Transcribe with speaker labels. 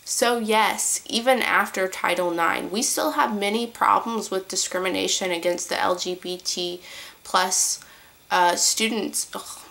Speaker 1: So yes, even after Title IX, we still have many problems with discrimination against the LGBT plus students. Ugh,